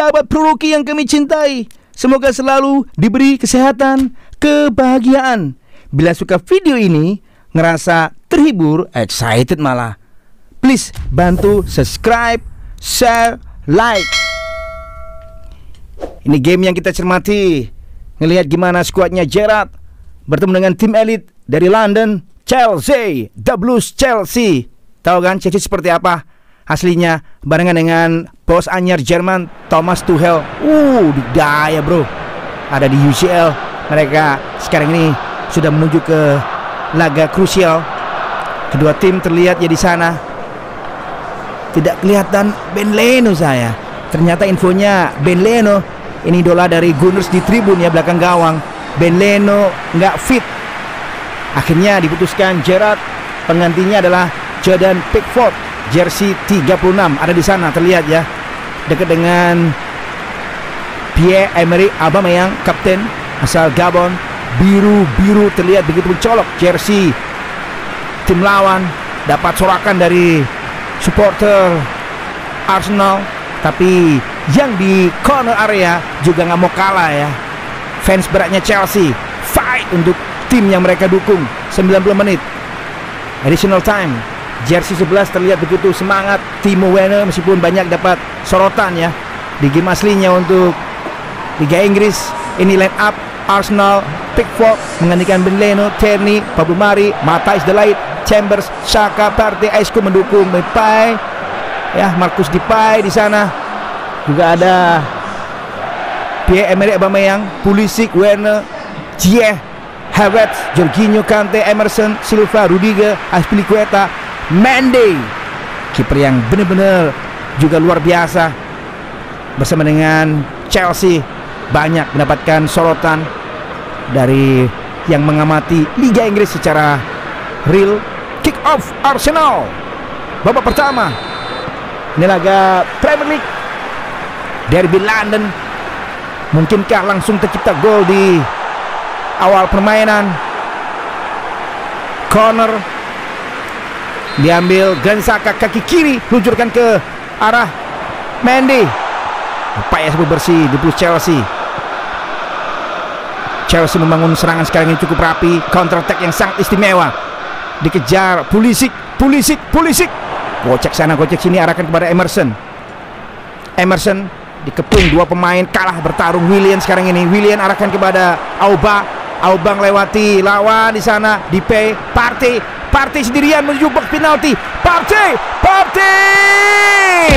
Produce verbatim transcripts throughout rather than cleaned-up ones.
sahabat Pro Rookie yang kami cintai, semoga selalu diberi kesehatan, kebahagiaan. Bila suka video ini, ngerasa terhibur, excited malah, please bantu subscribe, share, like. Ini game yang kita cermati, ngelihat gimana skuadnya Gerrard bertemu dengan tim elit dari London, Chelsea, The Blues Chelsea. Tahu kan Chelsea seperti apa aslinya, barengan dengan bos anyar Jerman Thomas Tuchel. Uh, digaya bro. Ada di U C L. Mereka sekarang ini sudah menuju ke laga krusial. Kedua tim terlihat ya di sana. Tidak kelihatan Ben Leno saya. Ternyata infonya Ben Leno ini idola dari Gunners di tribun ya, belakang gawang. Ben Leno nggak fit. Akhirnya diputuskan Gerrard. Penggantinya adalah Jordan Pickford, jersey tiga puluh enam, ada di sana terlihat ya, dekat dengan Pierre-Emerick Aubameyang, kapten asal Gabon. Biru-biru terlihat begitu mencolok jersey tim lawan. Dapat sorakan dari supporter Arsenal, tapi yang di corner area juga nggak mau kalah ya. Fans beratnya Chelsea fight untuk tim yang mereka dukung. Sembilan puluh menit additional time, jersey sebelas terlihat begitu semangat. Timo Werner meskipun banyak dapat sorotan ya di game aslinya untuk Liga Inggris. Ini line up Arsenal: Pickford menggantikan Ben Leno, Tierney, Pablo Mari, Matthijs de Ligt, Chambers, Xhaka, Partey, Isco mendukung Depay ya, Marcus Depay di sana. Juga ada Pierre-Emerick Aubameyang, Pulisic, Werner, Ziyech, Havertz, Jorginho, Kante, Emerson, Silva, Rudiger, Azpilicueta, Mendy. Kiper yang benar-benar juga luar biasa. Bersama dengan Chelsea banyak mendapatkan sorotan dari yang mengamati Liga Inggris secara real. Kick off Arsenal babak pertama. Ini laga Premier League, derby London. Mungkinkah langsung tercipta gol di awal permainan? Corner diambil Granit Xhaka, kaki kiri luncurkan ke arah Mendy. Upaya sebuah bersih di Blues Chelsea. Chelsea membangun serangan sekarang ini cukup rapi, counter attack yang sangat istimewa. Dikejar Pulisic, Pulisic, Pulisic. Gocek sana, gocek sini, arahkan kepada Emerson. Emerson dikepung dua pemain, kalah bertarung. Willian sekarang ini, Willian arahkan kepada Auba. Auba lewati lawan di sana. Depay, Partey, Partey sendirian menuju box penalti. Partey, Partey.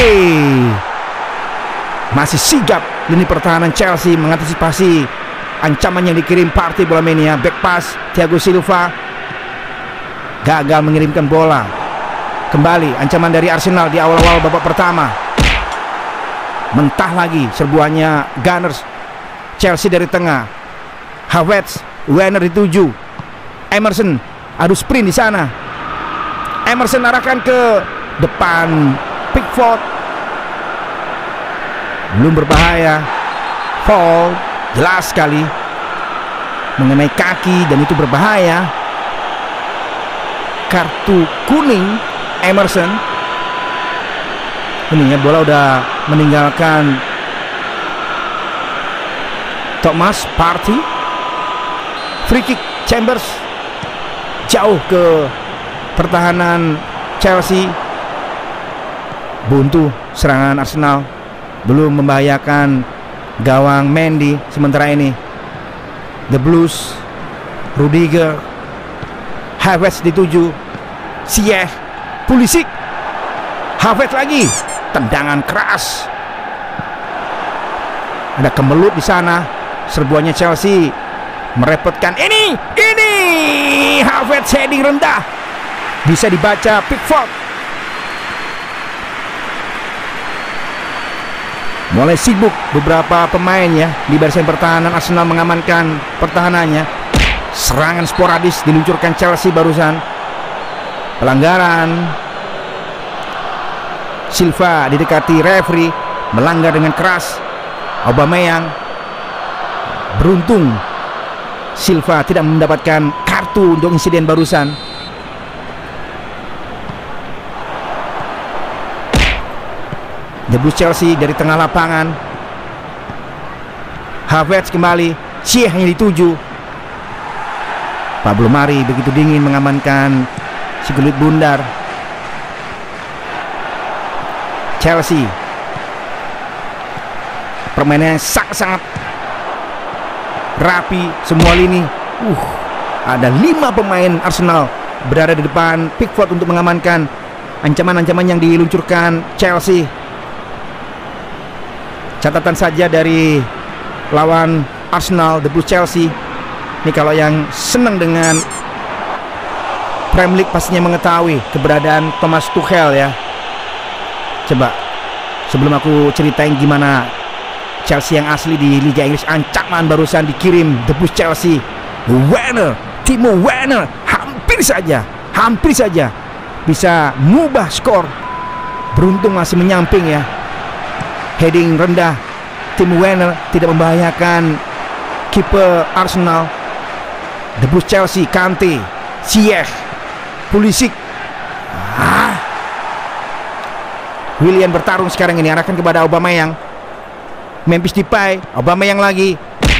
Masih sigap lini pertahanan Chelsea mengantisipasi ancaman yang dikirim Partey. Bola mania, back pass Thiago Silva gagal mengirimkan bola. Kembali ancaman dari Arsenal di awal-awal babak pertama. Mentah lagi serbuannya Gunners. Chelsea dari tengah, Havertz, Werner dituju, Emerson adu sprint di sana. Emerson arahkan ke depan Pickford. Belum berbahaya. Foul jelas sekali mengenai kaki dan itu berbahaya. Kartu kuning Emerson. Ini ya, bola udah meninggalkan Thomas Partey. Free kick Chambers jauh ke pertahanan Chelsea. Buntu serangan Arsenal, belum membahayakan gawang Mendy. Sementara ini The Blues, Rudiger, Havertz dituju, Ziyech, Pulisic, Havertz lagi, tendangan keras. Ada kemelut di sana. Serbuannya Chelsea merepotkan. Ini, ini Havertz heading rendah, bisa dibaca Pickford. Mulai sibuk beberapa pemain ya di barisan pertahanan Arsenal mengamankan pertahanannya. Serangan sporadis diluncurkan Chelsea barusan. Pelanggaran. Silva didekati referee, melanggar dengan keras. Aubameyang. Beruntung Silva tidak mendapatkan kartu untuk insiden barusan. The Blues Chelsea dari tengah lapangan Havertz kembali, Ziyech hanya dituju. Pablo Mari begitu dingin mengamankan si kulit bundar. Chelsea permainannya sangat-sangat rapi semua lini. Uh, ada lima pemain Arsenal berada di depan Pickford untuk mengamankan ancaman-ancaman yang diluncurkan Chelsea. Catatan saja dari lawan Arsenal, The Blues Chelsea. Ini kalau yang senang dengan Premier League pastinya mengetahui keberadaan Thomas Tuchel ya. Coba sebelum aku ceritain gimana Chelsea yang asli di Liga Inggris, ancaman barusan dikirim The Blues Chelsea. Werner, Timo Werner hampir saja, hampir saja bisa mengubah skor. Beruntung masih menyamping ya. Heading rendah Timo Werner tidak membahayakan kiper Arsenal. The Blues Chelsea, Kante, Ziyech, Pulisic. Ah. Willian bertarung sekarang ini, arahkan kepada Aubameyang. Memphis Depay, Aubameyang lagi.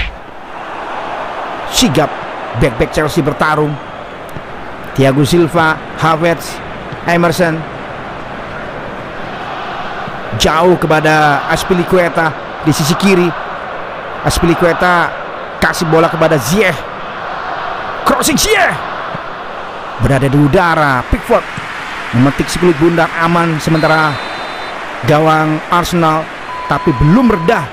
Sigap back-back Chelsea bertarung. Thiago Silva, Havertz, Emerson. Jauh kepada Azpilicueta di sisi kiri. Azpilicueta kasih bola kepada Ziyech. Crossing Ziyech berada di udara. Pickford memetik si kulit bundar aman sementara gawang Arsenal, tapi belum reda.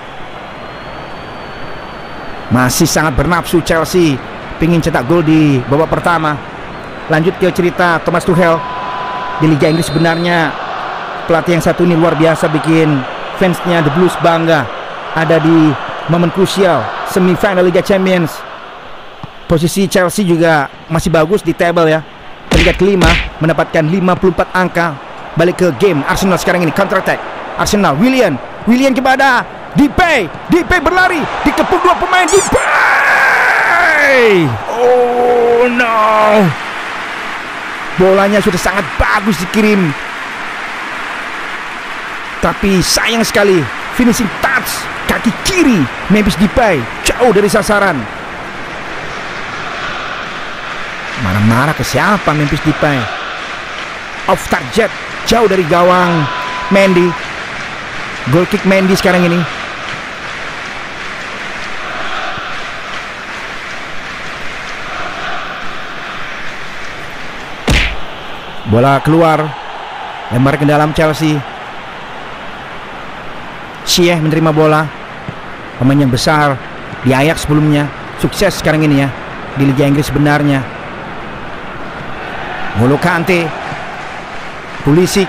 Masih sangat bernafsu Chelsea, pingin cetak gol di babak pertama. Lanjut ke cerita Thomas Tuchel di Liga Inggris. Sebenarnya pelatih yang satu ini luar biasa, bikin fansnya The Blues bangga. Ada di momen krusial semifinal Liga Champions. Posisi Chelsea juga masih bagus di table ya. Peringkat kelima mendapatkan lima puluh empat angka. Balik ke game Arsenal sekarang ini, counter attack Arsenal. Willian, Willian kepada Depay. Depay berlari, dikepung dua pemain. Depay, oh no, bolanya sudah sangat bagus dikirim, tapi sayang sekali finishing touch kaki kiri Memphis Depay jauh dari sasaran. Marah-marah ke siapa Memphis Depay? Off target, jauh dari gawang Mendy. Goal kick Mendy sekarang ini. Bola keluar, lempar ke dalam Chelsea. Ziyech menerima bola. Pemain yang besar di Ajax sebelumnya, sukses sekarang ini ya di Liga Inggris sebenarnya. N'Golo Kante, Pulisic.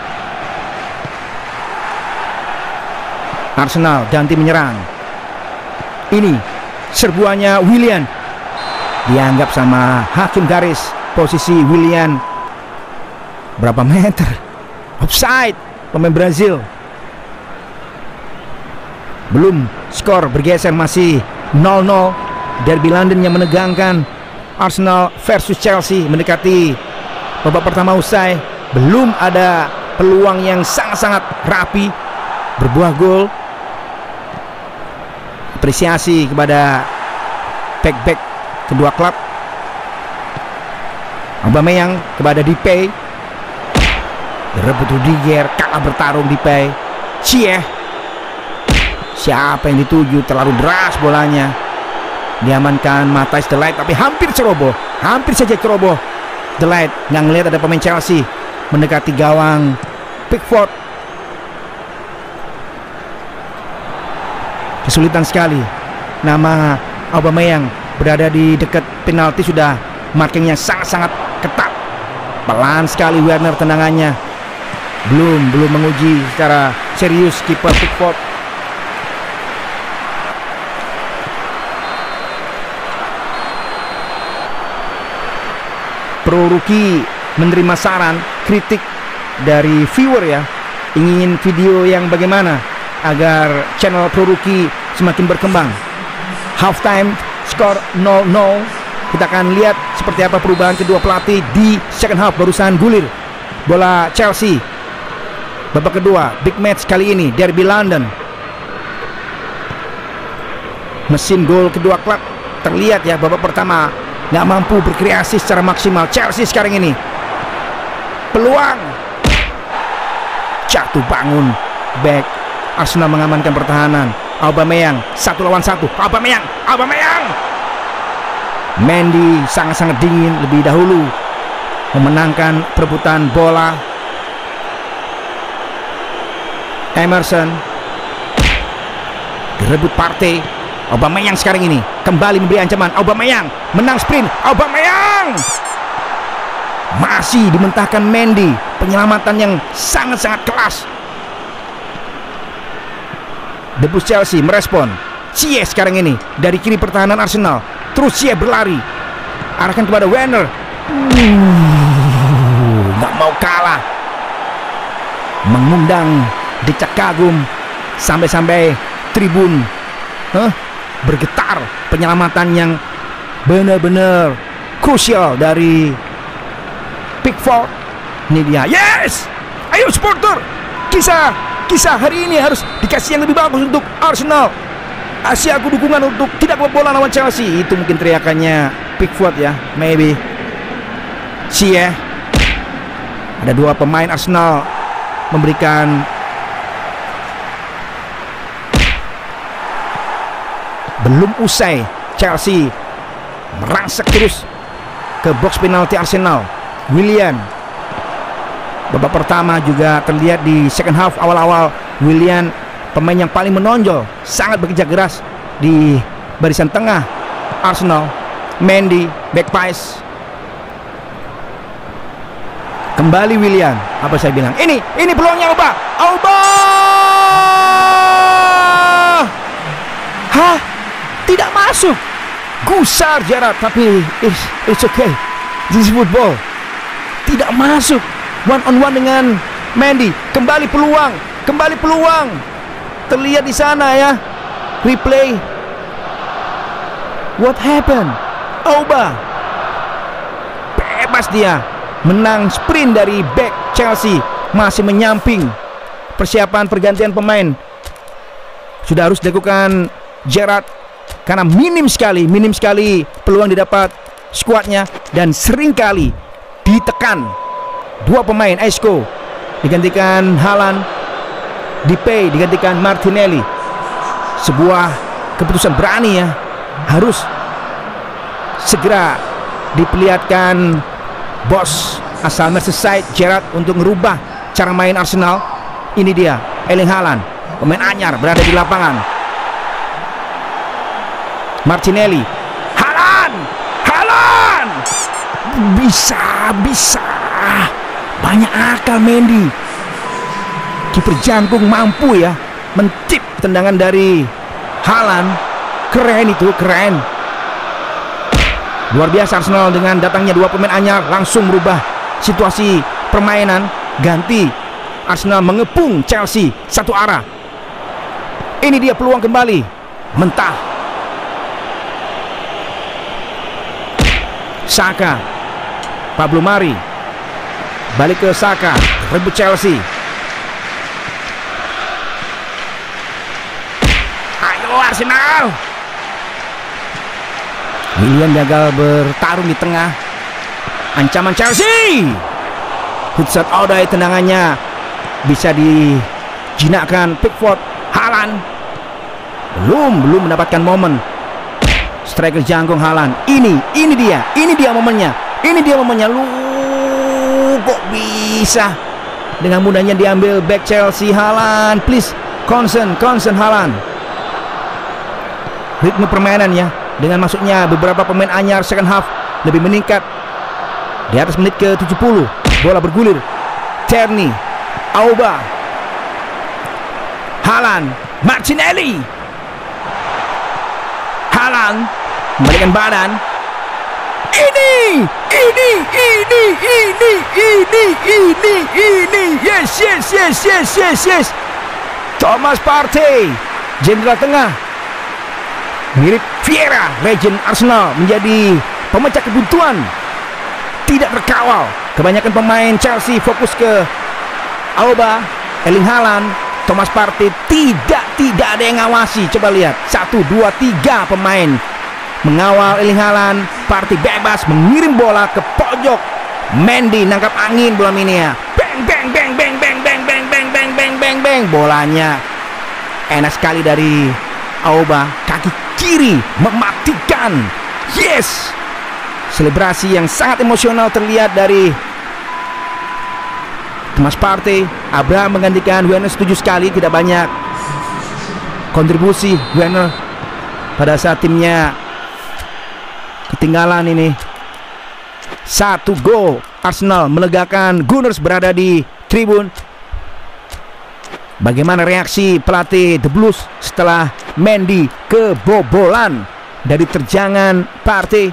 Arsenal ganti menyerang. Ini serbuannya Willian. Dianggap sama hakim garis. Posisi Willian berapa meter? Offside. Pemain Brazil. Belum skor bergeser, masih nol nol. Derby London yang menegangkan. Arsenal versus Chelsea mendekati babak pertama usai. Belum ada peluang yang sangat-sangat rapi berbuah gol. Apresiasi kepada back-back kedua klub. Aubameyang kepada Depay. Direbut Rudiger, kalah bertarung Depay. Ziyech. Siapa yang dituju? Terlalu deras bolanya. Diamankan Matthijs de Ligt, tapi hampir ceroboh. Hampir saja ceroboh. De Ligt nggak ngelihat ada pemain Chelsea mendekati gawang Pickford. Kesulitan sekali. Nama Aubameyang berada di dekat penalti, sudah markingnya sangat-sangat ketat. Pelan sekali Werner tendangannya. Belum, belum menguji secara serius kiper Pickford. Pro Rookie menerima saran, kritik dari viewer ya. Ingin video yang bagaimana agar channel Pro Rookie semakin berkembang. Halftime, skor nol nol. Kita akan lihat seperti apa perubahan kedua pelatih di second half. Barusan gulir bola Chelsea. Babak kedua, big match kali ini, Derby London. mesin gol kedua klub terlihat ya. Babak pertama nggak mampu berkreasi secara maksimal. Chelsea sekarang ini peluang, jatuh bangun back Arsenal mengamankan pertahanan. Aubameyang satu lawan satu. Aubameyang, Aubameyang. Mendy sangat-sangat dingin lebih dahulu memenangkan perebutan bola. Emerson direbut Partey. Aubameyang sekarang ini kembali memberi ancaman. Aubameyang menang sprint. Aubameyang masih dimentahkan Mendy. Penyelamatan yang sangat-sangat kelas. Debus Chelsea merespon. Ziyech sekarang ini dari kiri pertahanan Arsenal. Terus Ziyech berlari, arahkan kepada Werner. uh, Gak mau kalah, mengundang decak kagum sampai-sampai tribun huh? bergetar. Penyelamatan yang benar-benar krusial dari Pickford. Ini dia. Yes, ayo supporter, kisah Kisah hari ini harus dikasih yang lebih bagus untuk Arsenal. Kasih aku dukungan untuk tidak kebobolan lawan Chelsea. Itu mungkin teriakannya Pickford ya, maybe. Ziyech. Ada dua pemain Arsenal memberikan belum usai. Chelsea merangsek terus ke box penalti Arsenal. Willian. Babak pertama juga terlihat di second half awal-awal. Willian pemain yang paling menonjol, sangat bekerja keras di barisan tengah Arsenal. Mendy, back pass. Kembali Willian. Apa saya bilang? Ini, ini peluangnya Auba. Auba! Hah? Tidak masuk. Gusar Gerrard, tapi it's, it's okay. This is football. Tidak masuk. One on one dengan Mendy. Kembali peluang, kembali peluang. Terlihat di sana ya. Replay. What happened? Auba bebas dia. Menang sprint dari back Chelsea. Masih menyamping. Persiapan pergantian pemain sudah harus dilakukan Gerrard, karena minim sekali, minim sekali peluang didapat skuadnya. Dan seringkali ditekan. Dua pemain, Isco digantikan Haaland, Depay digantikan Martinelli. Sebuah keputusan berani ya. Harus segera diperlihatkan bos asal Merseyside Gerrard untuk merubah cara main Arsenal. Ini dia Erling Haaland, pemain anyar berada di lapangan. Martinelli, Haaland, Haaland, bisa, bisa. Banyak akal Mendy. Kiper jangkung mampu ya mentip tendangan dari Haaland. Keren itu, keren. Luar biasa Arsenal dengan datangnya dua pemain anyar langsung merubah situasi permainan. Ganti. Arsenal mengepung Chelsea satu arah. Ini dia peluang kembali. Mentah. Saka. Pablo Mari. Balik ke Saka. Rebut Chelsea. Ayo Arsenal. Willian gagal bertarung di tengah. Ancaman Chelsea. Hudson-Odoi tendangannya bisa dijinakkan Pickford. Haaland belum belum mendapatkan momen. Striker jangkung Haaland. Ini ini dia, ini dia momennya. Ini dia momennya. Lu kok bisa dengan mudahnya diambil back Chelsea. Haaland, please concern, concern Haaland. Ritme permainan ya, dengan masuknya beberapa pemain anyar second half lebih meningkat. Di atas menit ke tujuh puluh, bola bergulir. Tierney, Auba, Haaland, Martinelli. Haaland membalikan badan. Ini, ini, ini, ini, ini, ini, ini. Yes, yes, yes, yes, yes, yes. Thomas Partey, jenderal tengah. Mirip Vieira, legend Arsenal, menjadi pemecah kebuntuan. Tidak terkawal. Kebanyakan pemain Chelsea fokus ke Auba, Erling Haaland. Thomas Partey tidak tidak ada yang ngawasi. Coba lihat, satu, dua, tiga pemain mengawal Erling Haaland. Partey bebas mengirim bola ke pojok. Mendy nangkap angin bola ini ya. Bang bang bang bang bang bang bang bang bang bang bang bang. Bolanya enak sekali dari Auba, kaki kiri mematikan. Yes. Selebrasi yang sangat emosional terlihat dari Thomas Partey. Abraham menggantikan Werner, setuju sekali, tidak banyak kontribusi Werner pada saat timnya ketinggalan ini. Satu gol Arsenal melegakan Gunners berada di tribun. Bagaimana reaksi pelatih The Blues setelah Mendy kebobolan dari terjangan Partey?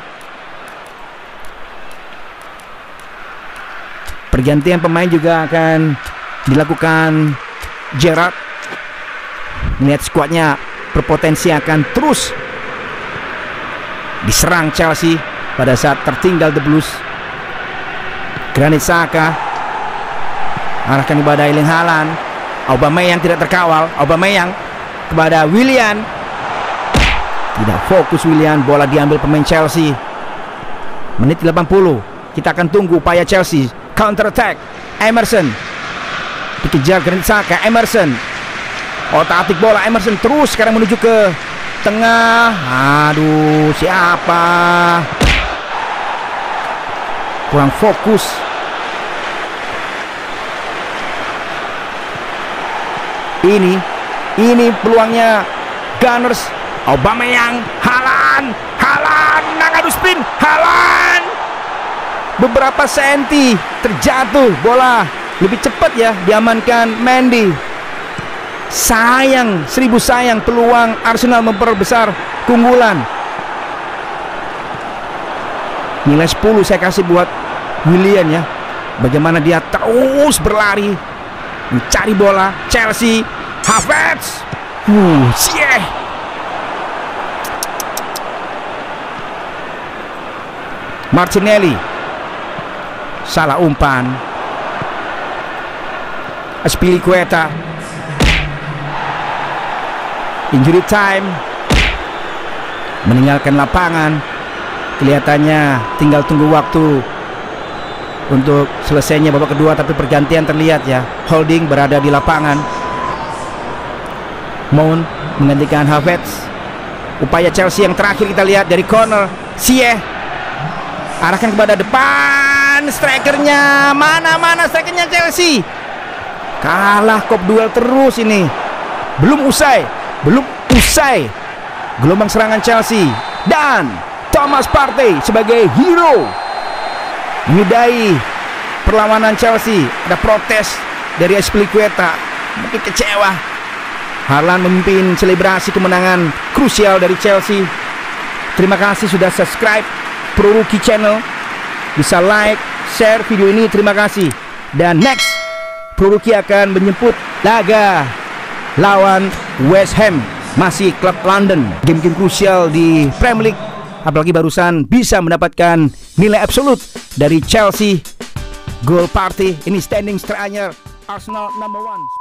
Pergantian pemain juga akan dilakukan Gerrard. Melihat skuadnya berpotensi akan terus diserang Chelsea pada saat tertinggal The Blues. Granit Xhaka arahkan kepada Erling Haaland. Aubameyang tidak terkawal. Aubameyang kepada Willian. Tidak fokus Willian. Bola diambil pemain Chelsea. Menit delapan puluh. Kita akan tunggu upaya Chelsea. Counter attack. Emerson dikejar Granit Xhaka. Emerson otak-atik bola. Emerson terus sekarang menuju ke tengah. Aduh, siapa? Kurang fokus. Ini Ini peluangnya Gunners. Aubameyang, Haaland, Haaland ngadu spin, Haaland beberapa senti terjatuh, bola lebih cepat ya diamankan Mendy. Sayang, seribu sayang peluang Arsenal memperbesar keunggulan. Nilai sepuluh saya kasih buat Willian ya. Bagaimana dia terus berlari mencari bola. Chelsea, Havertz, uh, sieh. Martinelli, salah umpan. Azpilicueta, injury time, meninggalkan lapangan. Kelihatannya tinggal tunggu waktu untuk selesainya babak kedua, tapi pergantian terlihat ya. Holding berada di lapangan. Mount menggantikan Havertz. Upaya Chelsea yang terakhir kita lihat dari corner. Sieh arahkan kepada depan. Strikernya mana-mana strikernya Chelsea. Kalah kop duel terus ini. Belum usai, belum usai gelombang serangan Chelsea. Dan Thomas Partey sebagai hero menyudahi perlawanan Chelsea. Ada protes dari Azpilicueta, mungkin kecewa. Haaland memimpin selebrasi kemenangan krusial dari Chelsea. Terima kasih sudah subscribe Pro Rookie Channel. Bisa like, share video ini, terima kasih. Dan next, Pro Rookie akan menjemput laga lawan West Ham, masih klub London. Game-game krusial di Premier League. Apalagi barusan bisa mendapatkan nilai absolut dari Chelsea. Gol Partey, ini standing terakhir Arsenal number one.